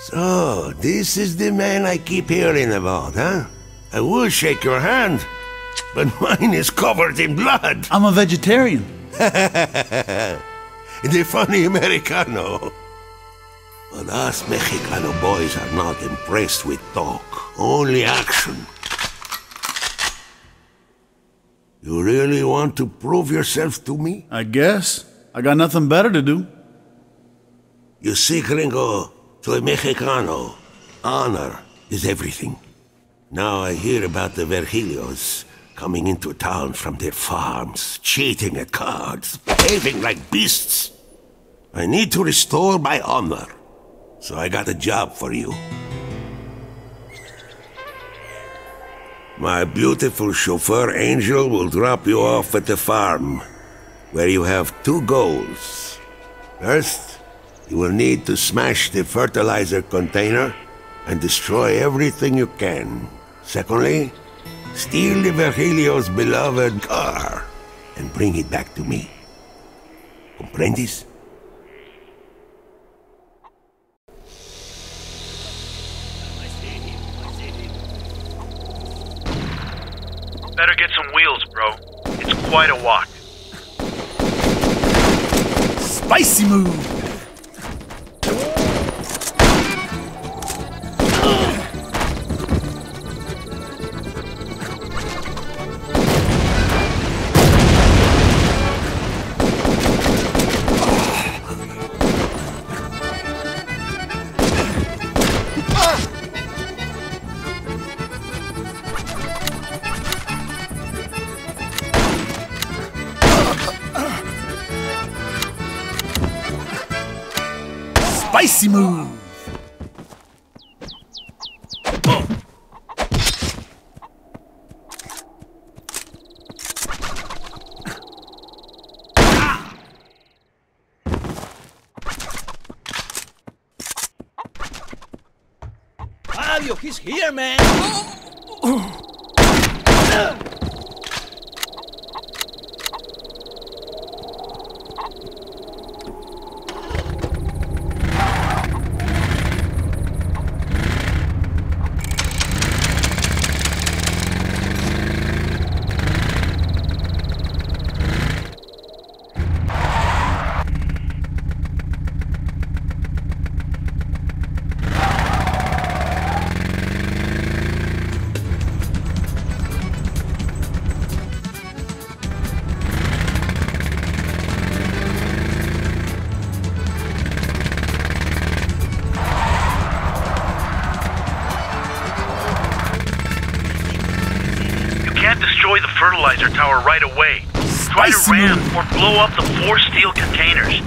So, this is the man I keep hearing about, huh? I would shake your hand, but mine is covered in blood. I'm a vegetarian. The funny Americano. But us Mexicano boys are not impressed with talk, only action. You really want to prove yourself to me? I guess. I got nothing better to do. You see, gringo, to a Mexicano, honor is everything. Now I hear about the Virgilios coming into town from their farms, cheating at cards, behaving like beasts. I need to restore my honor, so I got a job for you. My beautiful chauffeur Angel will drop you off at the farm, where you have 2 goals. First, you will need to smash the fertilizer container and destroy everything you can. Secondly, steal the Virgilio's beloved car and bring it back to me. Comprendes? Better get some wheels, bro. It's quite a walk. Spicy move! Spicy move! Fabio, he's here, man! Destroy the fertilizer tower right away. Try to ram or blow up the 4 steel containers.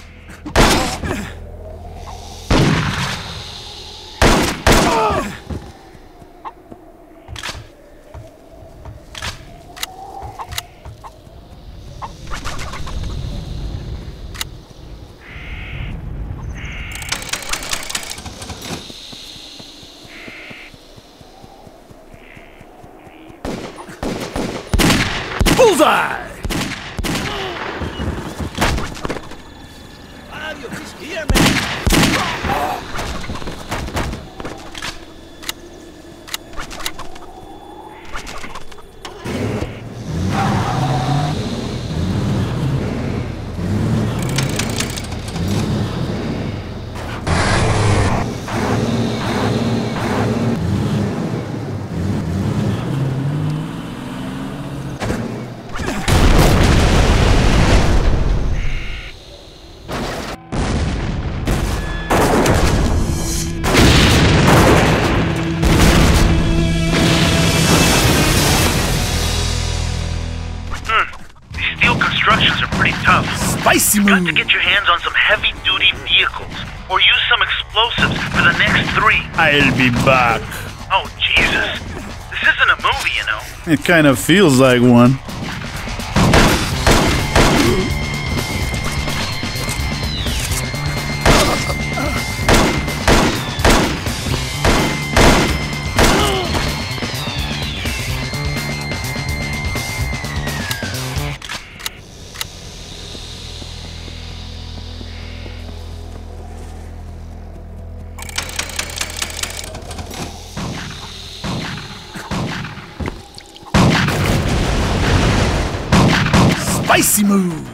Bullseye! Fabio, he's here, man! Spicy move! You've got to get your hands on some heavy-duty vehicles, or use some explosives for the next 3. I'll be back. Oh, Jesus. This isn't a movie, you know. It kind of feels like one. Spicy move.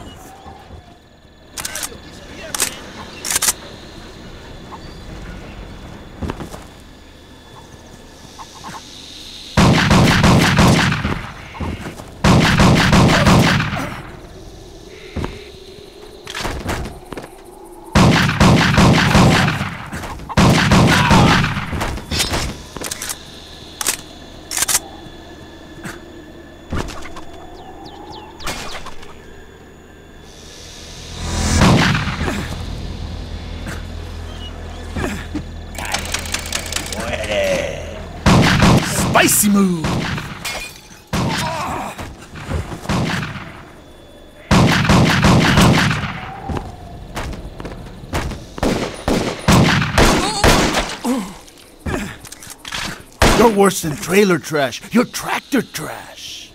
Spicy move! You're worse than trailer trash. You're tractor trash.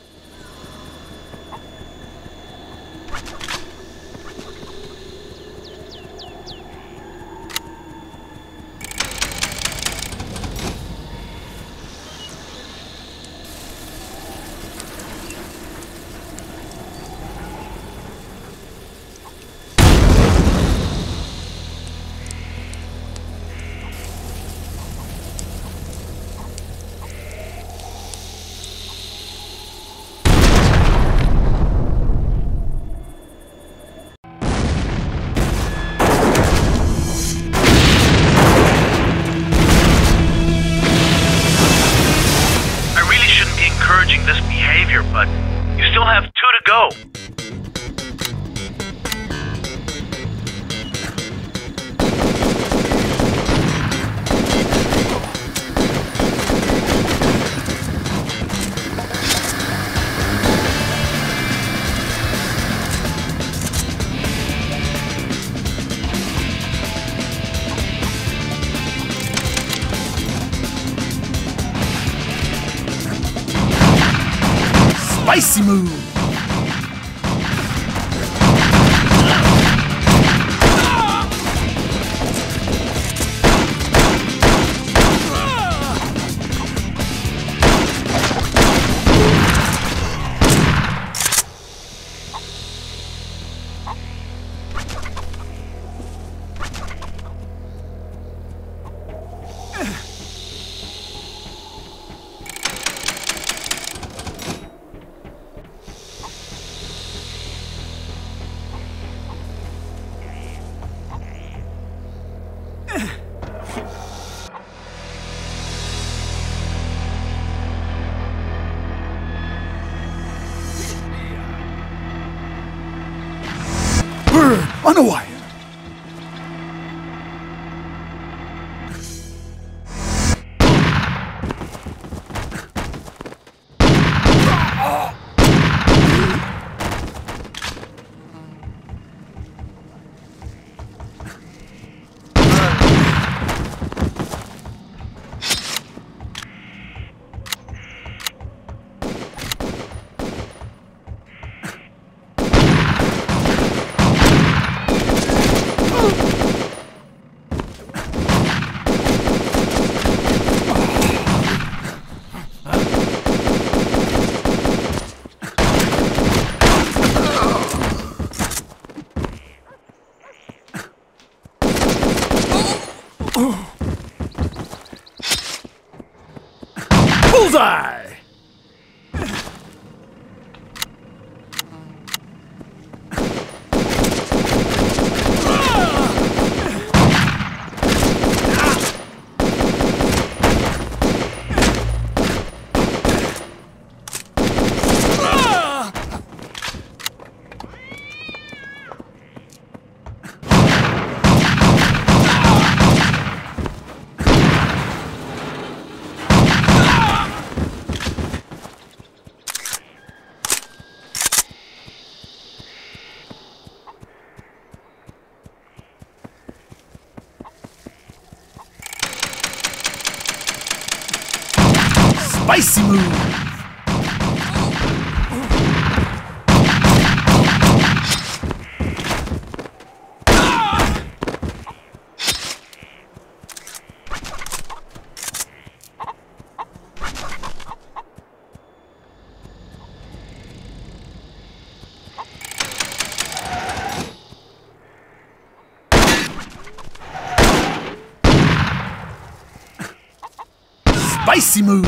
This behavior, but you still have 2 to go. Spicy move! On a wire. Bullseye! Spicy move! Spicy move!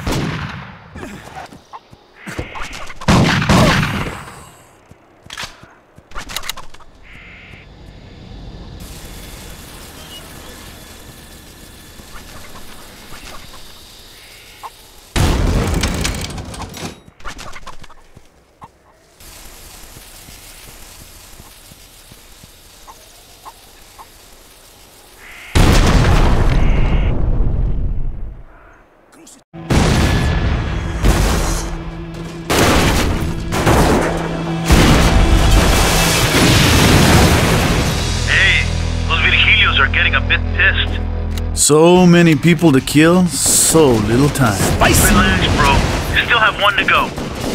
So many people to kill, so little time. Spicy! Relax, bro. You still have one to go.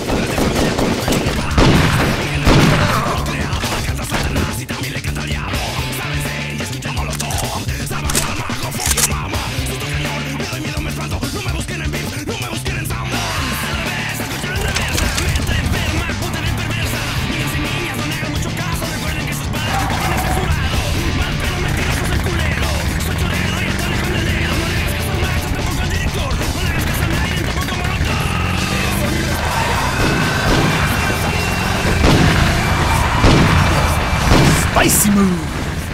Spicy move!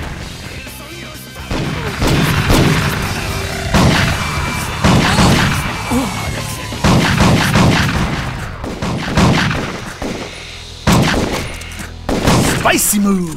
Spicy move!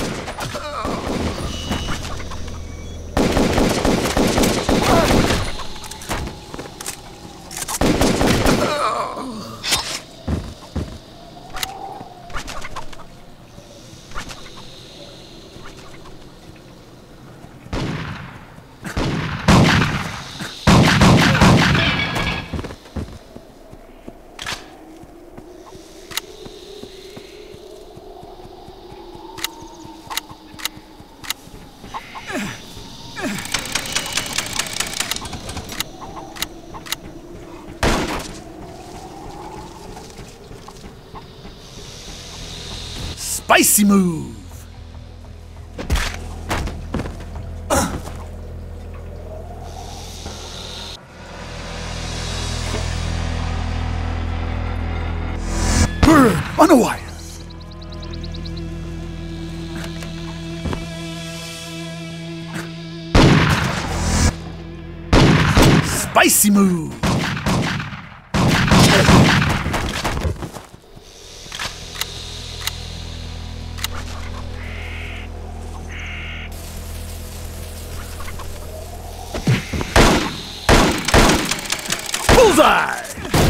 Spicy move! Bird on a wire! Spicy move! Bullseye!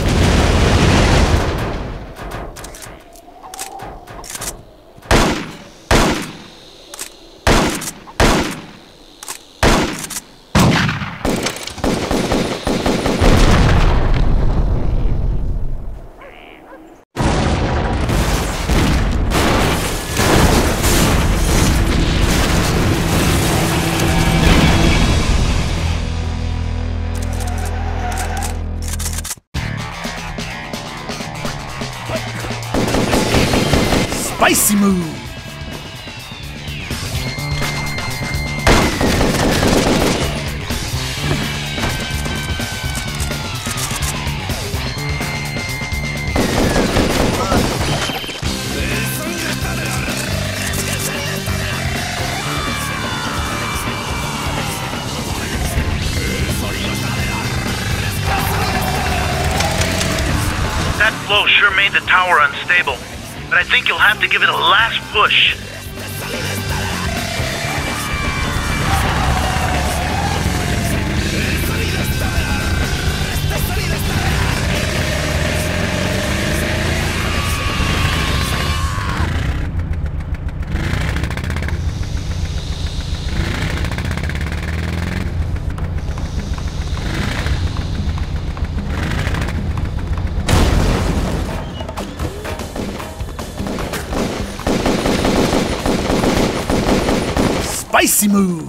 Spicy move! That blow sure made the tower unstable, but I think you'll have to give it a last push. Spicy move!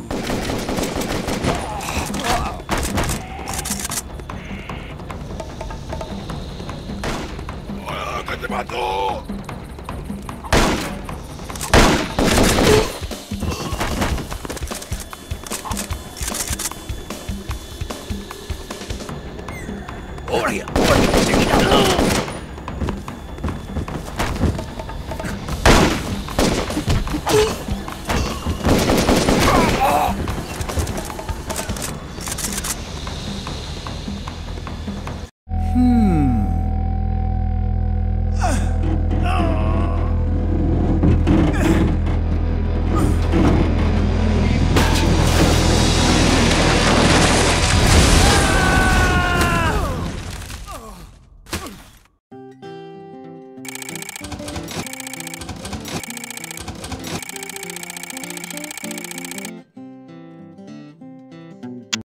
Over here! Over here!